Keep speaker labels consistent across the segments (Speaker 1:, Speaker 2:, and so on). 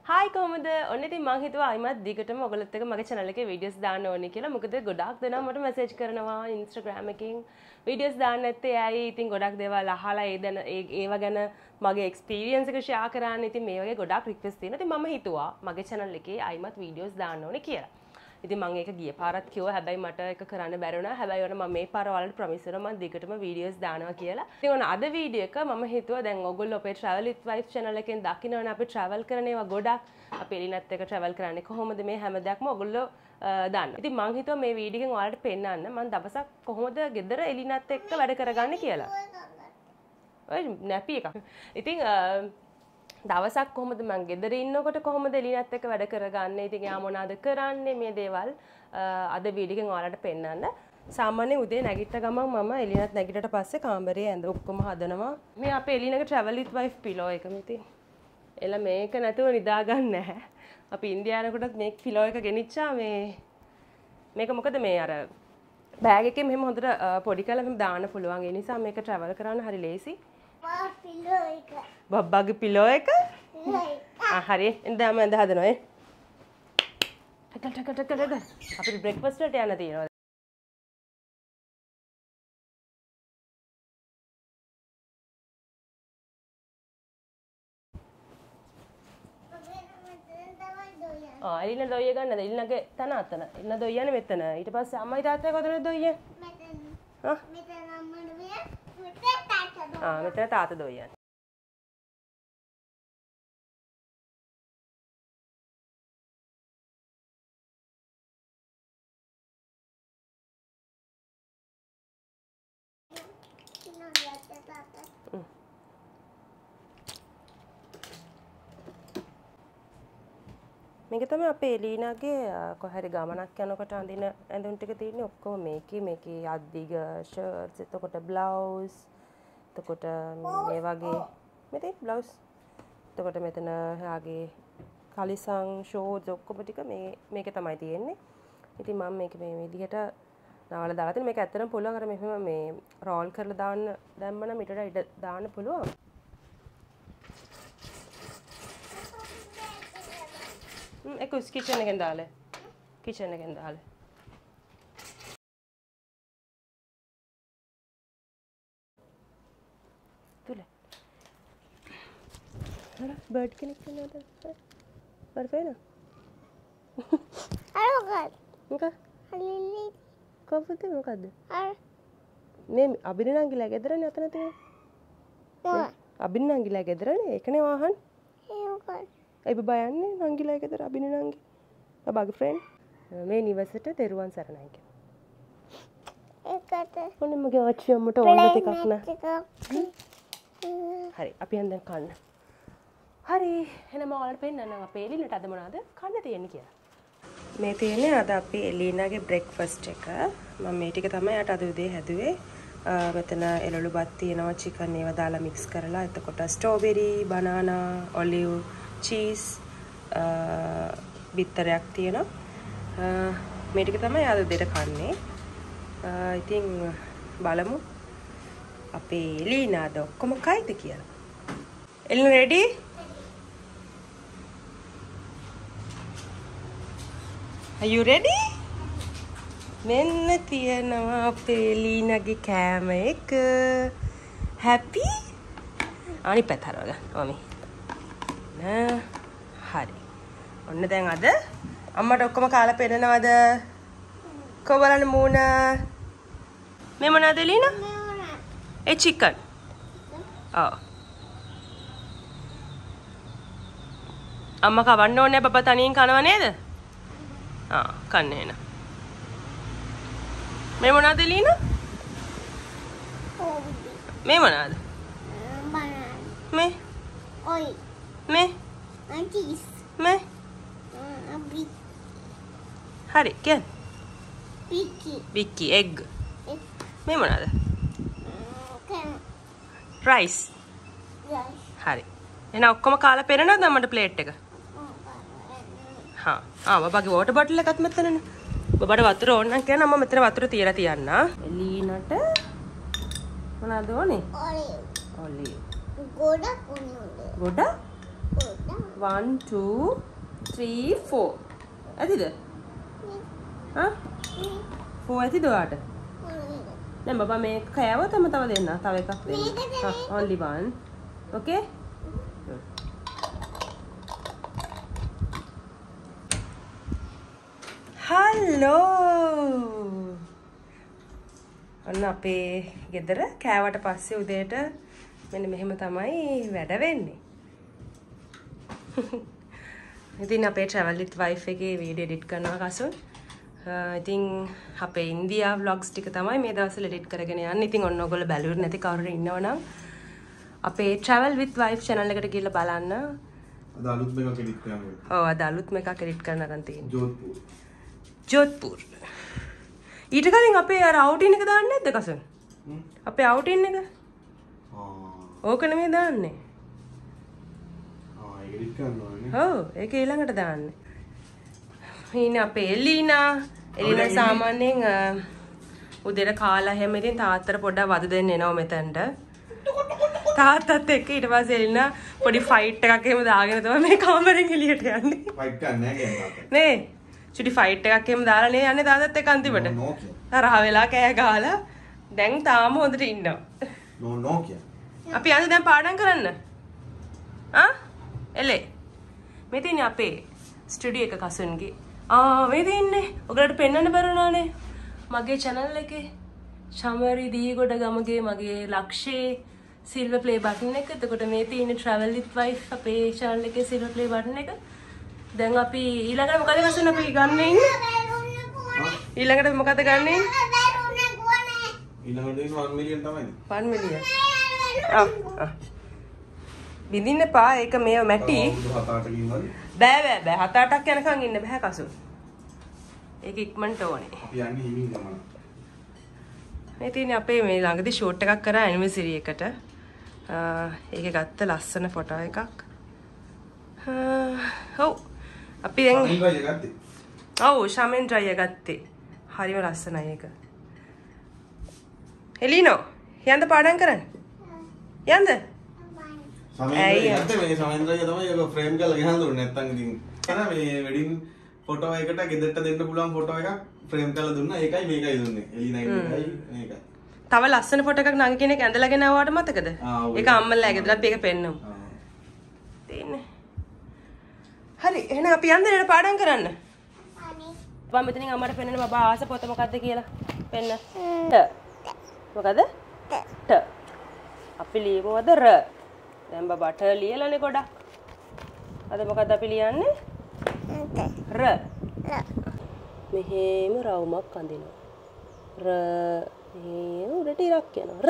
Speaker 1: Hi කොහමද? ඔන්න ඉතින් මං හිතුවා අයිමත් දිගටම ඔයගොල්ලොත් එක්ක මගේ channel එකේ videos දාන්න ඕනේ කියලා. මොකද ගොඩාක් දෙනා මට message කරනවා Instagram එකකින් videos දාන්න නැත්තේ ඇයි? ඉතින් ගොඩක් දේවල් අහලා ඒව ගැන මගේ experience එක share කරන්න. ඉතින් මේ වගේ ගොඩාක් request තියෙනවා. ඉතින් මම හිතුවා මගේ channel එකේ අයිමත් videos දාන්න ඕනේ කියලා. ඉතින් මම ඒක ගිය පාරත් කිව්වා. හැබැයි මට ඒක කරන්න බැරි වුණා. හැබැයි ඔන්න මම මේ පාර ඔයාලට promise කරනවා මම දිගටම videos දානවා කියලා. ඉතින් ඔන්න අද video එක මම හිතුවා දැන් ඔයගොල්ලෝ අපේ travel with wife channel එකෙන් දකින්නවනේ අපි travel කරන ඒවා ගොඩක්. අපි එලිනත් එක්ක travel කරන්නේ කොහොමද මේ හැම දෙයක්ම ඔයගොල්ලෝ දාන්න. ඉතින් මම හිතුවා මේ video එකෙන් ඔයාලට පෙන්නන්න මම දවසක් කොහොමද ගෙදර එලිනත් එක්ක වැඩ කරගන්නේ කියලා. ඔය නැපි එකක්. ඉතින් දවසක් කොහොමද මම ගෙදර ඉන්නකොට කොහොමද එලිනත් එක්ක වැඩ කරගන්නේ? ඉතින් එයා මොනවද කරන්නේ මේ දේවල් අද වීඩියෝ එකෙන් ඔයාලට පෙන්නන්න. සාමාන්‍යයෙන් උදේ නැගිට ගමන් මම එලිනත් නැගිටට පස්සේ කාමරයේ ඇඳ ඔක්කොම හදනවා. මේ අපේ එලිනගේ travel with wife pillow එක මෙතන. එලා මේක නැතුව නිදා ගන්න නැහැ. අපි ඉන්දියානු කොටත් මේ pillow එක ගෙනිච්චා මේක මොකද මේ අර බෑග් එකේ මෙහෙම හොඳට පොඩි කරලා මෙහෙම දාන්න පුළුවන්. ඒ නිසා මේක travel කරන්න හරි ලේසි.
Speaker 2: pillow එක.
Speaker 1: බබ්බාගේ pillow එක? හරි. එඳා මම ඇඳ හදනවා ඈ. ටක අපිට බ්‍රේක්ෆාස්ට් වලට යන්න තියෙනවා. එලින දොයිය ගන්නද? එලිනගේ තන අතන. එලින දොයියනේ මෙතන. ඊට පස්සේ අම්මයි තාත්තයි කොතනද දොයිය?
Speaker 2: මෙතන. මෙතන අම්මා දොයිය. මෙතන තාත්තා දොයිය.
Speaker 1: මෙතන තාත්තා දොයියන්. මේක තමයි අපේ එලීනාගේ කොහරි ගමනක් යනකොට අඳින ඇඳුම් ටික තියෙන්නේ ඔක්කොම මේකේ අද්දිග ෂර්ට්ස් එතකොට බ්ලවුස් එතකොට මේ වගේ මෙතේ බ්ලවුස් එතකොට මෙතන එයාගේ කලිසම් ෂෝට්ස් ඔක්කොම ටික මේකේ තමයි තියෙන්නේ. ඉතින් මම මේක මේ විදිහට නාවල දාලා තියෙන මේක ඇත්තටම පුළුවන් අර මෙහෙම මේ රෝල් කරලා දාන්න දැම්මම ඊට ඉඩ දාන්න පුළුවන්. එක්කස් කිචන් එකෙන් දාලා කිචන් එකෙන් දාලා තුල හර බර්ඩ් කෙනෙක් ඉන්නවද පර්ෆෙක්ට්
Speaker 2: හලෝ ගල්
Speaker 1: මොකක්
Speaker 2: හලිලි
Speaker 1: කොහොමද මොකද්ද
Speaker 2: අර
Speaker 1: මේ අබිනංගිලා ගෙදරනේ අතන තියෙන්නේ අබිනංගිලා ගෙදරනේ ඒකනේ වාහන්
Speaker 2: ඒක
Speaker 1: ඒ බබා යන්නේ නංගිලා ගෙදර අබින නංගි බබාගේ ෆ්‍රෙන්ඩ් මේ නිවසට තෙරුවන් සරණයි කියලා
Speaker 2: ඒකට
Speaker 1: ඔන්න මගේ ආච්චි අම්මට ඕන ටිකක් නෑ හරි අපි යන් දැන් කන්න හරි එහෙනම් ඔයාලට පෙන්නන්න අපේ එලිනට අද මොනවද කන්න තියෙන්නේ කියලා මේ තියෙන්නේ අද අපි එලිනාගේ බ්‍රේක්ෆාස්ට් එක මම මේ ටික තමයි අද උදේ හැදුවේ මෙතන එළවලු බත් තියෙනවා චිකන් ඒවා දාලා මික්ස් කරලා එතකොට ස්ට්‍රෝබෙරි බනානා ඔලිව් චීස් බිත්තරයක් තියෙනවා මේ ටික තමයි අද උදේට කන්නේ ඉතින් බලමු අපේ එලිනාද ඔක්කොම කයිද කියලා Elina ready Are you ready? මෙන්න තියෙනවා අපේ එලිනාගේ කෑම එක. Happy? අනිත් පැත්ත හරවගන්න. මමි. හරි. ඔන්න දැන් අද අම්මට ඔක්කොම කාලා පෙන්නනවද? කො බලන්න මූණ. මේ මොනවද එලිනා? ඒ චිකන්. ඔව්. අම්මා කවන්න ඕනේ බබා තනියෙන් කනව නේද? කන්නේ න. මේ මොනවද එලිනා? මේ මොනවද? මේ
Speaker 2: ඔයි
Speaker 1: මේ
Speaker 2: චීස්
Speaker 1: මේ හරි කියන්න බික්කි එග් මේ මොනවද? රයිස් හරි එහෙනම් ඔක්කොම කාලා පෙරනවද අම්මට ප්ලේට් එක? බබාගේ වෝටර් බොටල් එකත් මෙතනනේ. බබාට වතුර ඕන නම් කියන්න අම්මා මෙතන වතුර තියලා තියන්න. එලීනට මොනවද ඕනේ? ඔලිව්.
Speaker 2: ගොඩක් ඕනේ.
Speaker 1: ගොඩක්?
Speaker 2: ගොඩක්.
Speaker 1: 1 2 3 4 ඇතිද? හා 4 ඇතිද ඔයාට? දැන් බබා මේ කෑවොතම තව දෙන්න. තව එකක් දෙන්න. හා only one. Okay? Hello. අන්න අපේ ගෙදර කෑවට පස්සේ උදේට මෙන්න මෙහෙම තමයි වැඩ වෙන්නේ. ඉතින් අපේ travel with wife එකේ වීඩියෝ එඩිට් කරනවා කසුන්. ඉතින් අපේ ඉන්දියා vlogs ටික තමයි මේ දවස්වල එඩිට් කරගෙන යන්නේ. ඉතින් ඔන්න ඔයගොල්ලෝ බැලුවේ නැති කවුරු ඉන්නවනම් අපේ travel with wife channel එකට ගිහලා බලන්න.
Speaker 3: අද අලුත් එකක් එඩිට් කරනවා.
Speaker 1: ඔව් අද අලුත් එකක් එඩිට් කරන්න අරන් තියෙනවා. ජෝධ්පූර්. ඊට කලින් අපේ අර අවුටින් එක දාන්නේ නැද්ද කසුන්? අපේ අවුටින් එක? ඕක නෙමෙයි දාන්නේ.
Speaker 3: ඒක එඩිට් කරනවානේ.
Speaker 1: ඔව් ඒක ඊළඟට දාන්නේ. ඉන්නේ අපේ එලිනා. එලිනා සාමාන්‍යයෙන් උදේට කාලා හැම ඉතින් තාත්තට පොඩ්ඩක් වද දෙන්න එනවා මෙතනට. තාත්තත් එක්ක ඊට පස්සේ එලිනා පොඩි ෆයිට් එකක් එහෙම දාගෙන තමයි මේ කාමරෙන් එළියට යන්නේ.
Speaker 3: ෆයිට් කරන්නේ නැහැ කියන්නේ.
Speaker 1: නේ චුටි ෆයිට් එකක් එහෙම දාලා නේ යන්නේ තාත්තත් එක්ක අන්තිමට. තරහ වෙලා කෑ ගහලා දැන් තාම හොඳට ඉන්නවා.
Speaker 3: නෝ කිය.
Speaker 1: අපි යන්නේ දැන් පාඩම් කරන්න. ආ? එලේ. මේ තියෙන්නේ අපේ ස්ටුඩියෝ එක කසුන්ගේ. මේ තියෙන්නේ. ඔයගලට පෙන්වන්න බැරුණානේ. මගේ channel එකේ Chamari Deegodagamage මගේ ලක්ෂේ silver play button එක. එතකොට මේ තියෙන්නේ travel with wife අපේ channel එකේ silver play button එක. දැන් අපි ඊළඟට මොකද කසුන් අපි ගන්න ඉන්නේ? ඊළඟට මොකද ගන්න ඉන්නේ?
Speaker 3: ඊළඟට 1 million තමයි.
Speaker 1: 1 million. බින්දින්න පා ඒක මේ මැටි. බෑ 7-8ක් යනකම් ඉන්න බෑ කසු. ඒක ඉක්මනට ඕනේ.
Speaker 3: අපි යන්නේ හිමින් ගමන.
Speaker 1: මේ තියෙන්නේ අපේ මේ ළඟදී ෂූට් එකක් කරා ඇනිවර්සරි එකට. ඒකේ ගත්ත ලස්සන ෆොටෝ එකක්. ඔව්. අපි දැන් ඔව් ශමෙන් ඩ්‍රයිය ගත්තේ. හරිම ලස්සනයි ඒක. එලිනෝ යන්න පාඩම් කරන්න. යන්න.
Speaker 3: සමෙන්ද්‍රය මේ සමෙන්ද්‍රය තමයි ඒක ෆ්‍රේම් කරලා ගහන්න දුන්නේ නැත්තම් ඉතින් අර මේ වෙඩින් ෆොටෝ එකට ගෙදරට දෙන්න පුළුවන් ෆොටෝ එකක් ෆ්‍රේම් කරලා දුන්නා. ඒකයි මේකයි දුන්නේ. එලිනා එකයි මේකයි.
Speaker 1: තව ලස්සන ෆොටෝ එකක් නංගි කෙනෙක් ඇඳලාගෙන ආවට මතකද? ඒක අම්මලා ගෙදරත් ඒක පෙන්නමු. තියෙන්නේ. හරි එහෙනම් අපි යන්න නේද පාඩම් කරන්න. බා මෙතනින් අම්මට පෙන්නන්න බබා ආස පොත මොකද්ද කියලා පෙන්න. ට. මොකද? ට. අපි ලියමු අද ර. දැන් බබාට ලියලානේ ගොඩක්. අද මොකද්ද අපි ලියන්නේ? ර. මෙහෙම රවුමක් අඳිනවා. ර. මෙහෙම උඩට ඉරක් යනවා. ර.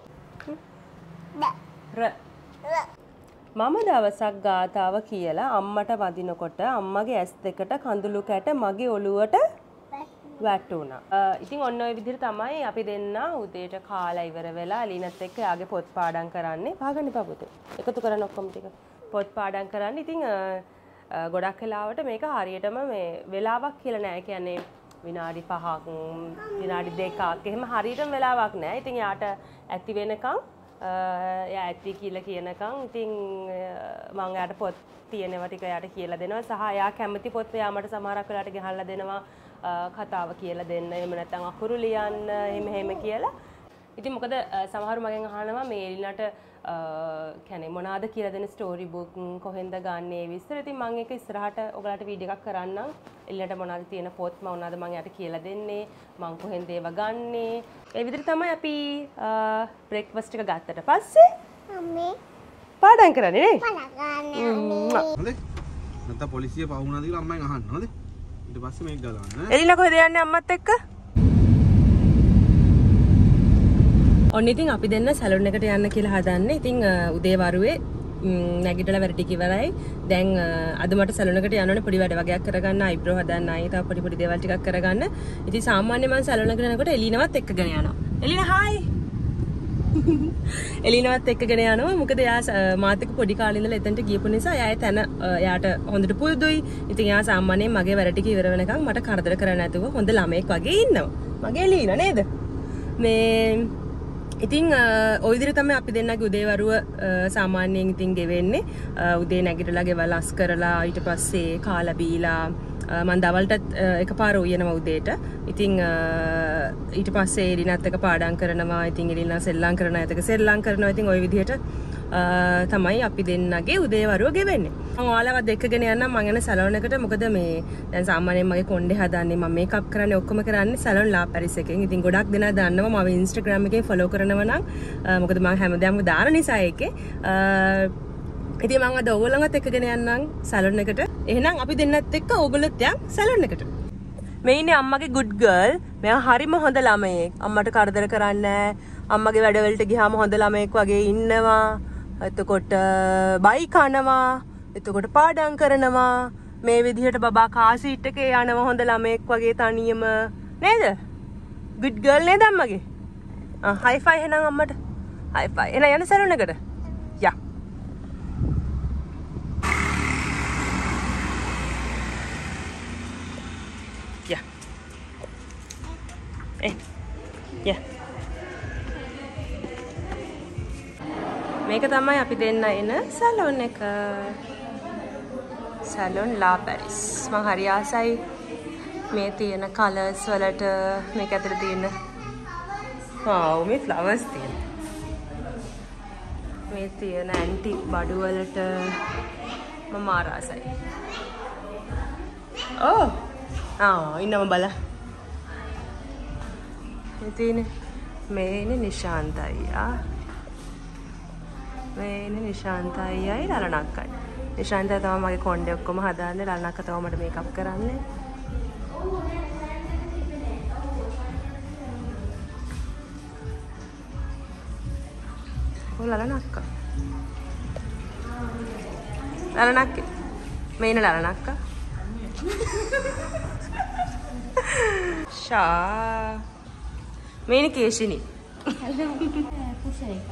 Speaker 1: ර. මම දවසක් ගාතාව කියලා අම්මට වදිනකොට අම්මගේ ඇස් දෙකට කඳුළු කැට මගේ ඔළුවට වැටුණා. ඉතින් ඔන්න ඔය විදිහට තමයි අපි දෙන්න උදේට කාලා ඉවර වෙලා එලිනත් එක්ක යාගේ පොත් පාඩම් කරන්නේ. පාගන්න එපා පුතේ. එකතු කරන්න ඔක්කොම ටික. පොත් පාඩම් කරන්න. ඉතින් ගොඩක් වෙලාවට මේක හරියටම මේ වෙලාවක් කියලා නෑ. කියන්නේ විනාඩි 5ක් විනාඩි 2ක් එහෙම හරියටම වෙලාවක් නෑ. ඉතින් යාට ඇති වෙනකන් එයා ඇති කියලා කියනකම් ඉතින් මම එයාට පොත් තියෙනවා ටික එයාට කියලා දෙනවා සහ එයා කැමති පොත් එයා මට සමහරක් වෙලාවට ගහලා දෙනවා කතාව කියලා දෙන්න එහෙම නැත්නම් අකුරු ලියන්න එහෙම කියලා. ඉතින් මොකද සමහරු මගෙන් අහනවා මේ එලිනට කියන්නේ මොනවාද කියලා දෙන ස්ටෝරි බුක් කොහෙන්ද ගන්නෙ ඒ විස්තර. ඉතින් මම ඒක ඉස්සරහට ඔයගලට වීඩියෝ එකක් කරන්නම්. එලිනට මොනවාද තියෙන පොත් මොනවාද මම එයාට කියලා දෙන්නේ මම කොහෙන්ද ඒව ගන්නෙ. ඒ විදිහට තමයි අපි බ්‍රේක්ෆාස්ට් එක ගත්තට පස්සේ
Speaker 2: අම්මේ
Speaker 1: පාඩම් කරන්නේ නේ.
Speaker 3: හොඳේ. නැත්නම් පොලිසිය පහ වුණාද කියලා අම්මෙන් අහන්න. හොඳේ. ඊට පස්සේ මේක ගලවන්න.
Speaker 1: එලිනා කොහෙද යන්නේ අම්මත් එක්ක? ඔන්න ඉතින් අපි දෙන්න සැලුන් එකට යන්න කියලා හදන්නේ. ඉතින් උදේ වරුවේ නැගිටලා වැඩ ටික ඉවරයි. දැන් අද මට සැලුන් එකට යන්න ඕනේ පොඩි වැඩ වගේක් කරගන්න, අයිබ්‍රෝ හදන්න, ආයි තව පොඩි දේවල් ටිකක් කරගන්න. ඉතින් සාමාන්‍යයෙන් මම සැලුන් එකට යනකොට එලිනවත් එක්කගෙන යනවා. එලිනා හායි. එලිනවත් එක්කගෙන යනවා. මොකද එයා මාත් එක්ක පොඩි කාලේ ඉඳලා එතනට ගියපු නිසා එයා තන එයාට හොඳට පුරුදුයි. ඉතින් එයා සාමාන්‍යයෙන් මගේ වැඩ ටික ඉවර වෙනකන් මට කරදර කරන්නේ නැතුව හොඳ ළමෙක් වගේ ඉන්නවා. මගේ එලිනා නේද? මේ ඉතින් ඔය විදිහට තමයි අපි දෙන්නගේ උදේවරුව සාමාන්‍යයෙන් ඉතින් ගෙවෙන්නේ. උදේ නැගිටලා ගෙවල් අස් කරලා ඊට පස්සේ කාලා බීලා මම දවල්ටත් එකපාර උයනවා උදේට. ඉතින් ඊට පස්සේ එලිනත් එක පාඩම් කරනවා. ඉතින් එලිනා සෙල්ලම් කරනවා. එතක සෙල්ලම් කරනවා. ඉතින් ওই විදිහට තමයි අපි දෙන්නගේ උදේවරුව ගෙවෙන්නේ. මම ඔයාලවත් එක්කගෙන යන්නම් මම යන සැලොන් එකට. මොකද මේ දැන් සාමාන්‍යයෙන් මගේ කොණ්ඩේ හදන්නේ මම මේකප් කරන්නේ ඔක්කොම කරන්නේ සැලොන් ලා පැරිස් එකෙන්. ඉතින් ගොඩක් දෙනා දන්නවා මම Instagram එකේ ෆලෝ කරනවා නම් මොකද මම හැමදාම දාන නිසා ඒකේ. ඉතින් මම අද ඕගොල්ලන්වත් එක්කගෙන යන්නම් සැලොන් එකට. එහෙනම් අපි දෙන්නත් එක්ක ඕගොල්ලොත් යන් සැලොන් එකට. මේ ඉන්නේ අම්මගේ good girl. මෙයා හරිම හොඳ ළමයෙක්. අම්මට කරදර කරන්නේ නැහැ. අම්මගේ වැඩවලට ගියාම හොඳ ළමයෙක් වගේ ඉන්නවා. එතකොට බයි කනවා. එතකොට පාඩම් කරනවා. මේ විදිහට බබා කාර් සීට් එකේ යනවා හොඳ ළමයෙක් වගේ තනියම. නේද? good girl නේද අම්මගේ? high five එහෙනම් අම්මට. high five. එහෙනම් යන්න සැලොන් එකට. යා. යා. යා. මේක තමයි අපි දෙන්න එන සැලොන් එක. සැලොන් ලා පැරිස්. මම හරි ආසයි මේ තියෙන කලර්ස් වලට. මේක ඇතුලේ තියෙන wow මේ ෆ්ලවර්ස් තියෙන. මේ තියෙන ඇන්ටික් බඩු වලට මම ආසයි. ඉන්නම බල. මේ තියෙන මේනේ නිශාන්ත අයියා. මේනේ නිශාන්ත අයියයි ලලනක්කයි. නිශාන්ත තමයි මගේ කොණ්ඩේ ඔක්කොම හදාන්නේ. ලලනක්ක තමයි මට මේකප් කරන්නේ. ලලනක්ක. ලලනක්ක. මේනේ ලලනක්ක. ෂා. මේනේ කේෂිනි.
Speaker 2: කුෂන් එක.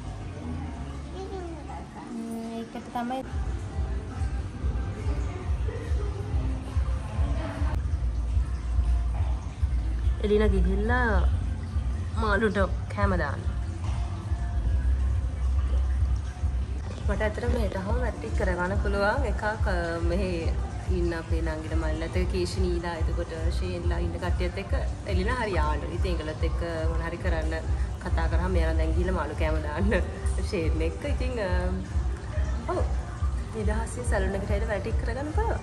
Speaker 2: ඒකට තමයි
Speaker 1: එලිනා ගිහිල්ලා මාළුට කැම දාන්න. මට ඇත්තටම මෙහෙටම වැටික් කරගන්න පුළුවන් එකක් මෙහි ඉන්න අපේ නංගිට මල්ලත් එක්ක කීෂිනීලා එතකොට ෂේන්ලා ඉන්න කට්ටියත් එක්ක එලිනා හරි යාළුවෝ. ඉතින් ඒගොල්ලොත් එක්ක මොන හරි කරන්න කතා කරාම මෙයා දැන් ගිහලා මාළු කැම දාන්න ෂේන් එක්ක. ඉතින් ඔව් නිදහසේ සැලොන් එකට ඇවිල්ලා වැටික් කරගන්න පුළුවන්.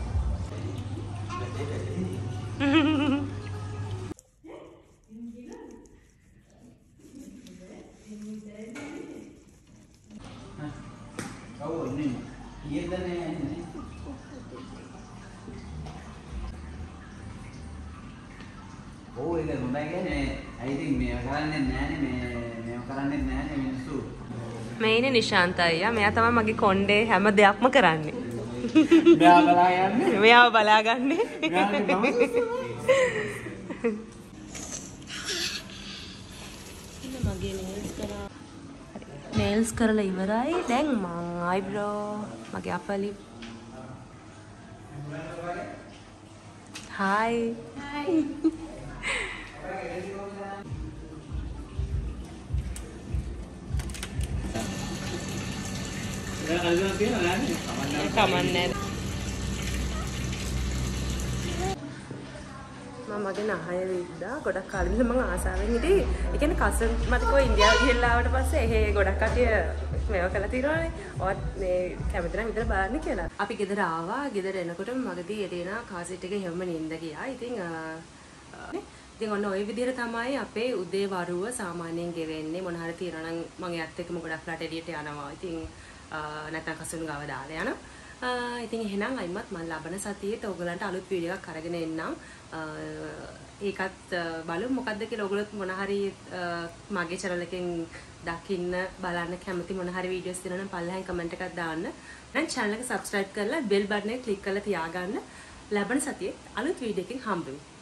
Speaker 1: මේනේ නිශාන්ත අයියා. මෙයා තමයි මගේ කොණ්ඩේ හැම දෙයක්ම කරන්නේ.
Speaker 3: මෙයා බලා යන්නේ.
Speaker 1: මෙයාව බලාගන්නේ. මගේ නේල්ස් කරලා ඉවරයි. දැන් මං අයිබ්‍රෝ මගේ අපර් ලිප්. හායි. හායි. කමන්නේ. මගේ නහය විද්දා ගොඩක් කාලෙ ඉඳන් මම ආසාවෙන් හිටියේ. ඒ කියන්නේ කසන් මට කිව්වා ඉන්දියාව ගිහලා ආවට පස්සේ එහෙ ගොඩක් කටිය මේව කළා තියෙනවානේ. ඔයත් මේ කැමති නම් විතර බලන්න කියලා. අපි ගෙදර ආවා. ගෙදර එනකොටම මගදී එලිනා කාසෙට් එකේ හැම නිින්ද ගියා. ඉතින් ඔන්න ওই විදිහට තමයි අපේ උදේ වරුව සාමාන්‍යයෙන් ගෙවෙන්නේ. මොන හරි තියනවා නම් මම එයත් එක්කම ගොඩක් රට එළියට යනවා. ඉතින් නැත්නම් කසුණු ගාව දාලා යනවා. ඉතින් එහෙනම් අයිමත් මම ලබන සතියේත් ඔයගලන්ට අලුත් වීඩියෝ එකක් අරගෙන එන්නම්. ඒකත් බලමු මොකද්ද කියලා. ඔයගොල්ලොත් මොන හරි මගේ channel එකෙන් දකින්න බලන්න කැමති මොන හරි වීඩියෝස් තියෙනවා නම් පල්ලෙහාන් කමෙන්ට් එකක් දාන්න. දැන් channel එක subscribe කරලා bell button එක click කරලා තියාගන්න. ලබන සතියේ අලුත් වීඩියෝ එකකින් හම්බ වෙමු.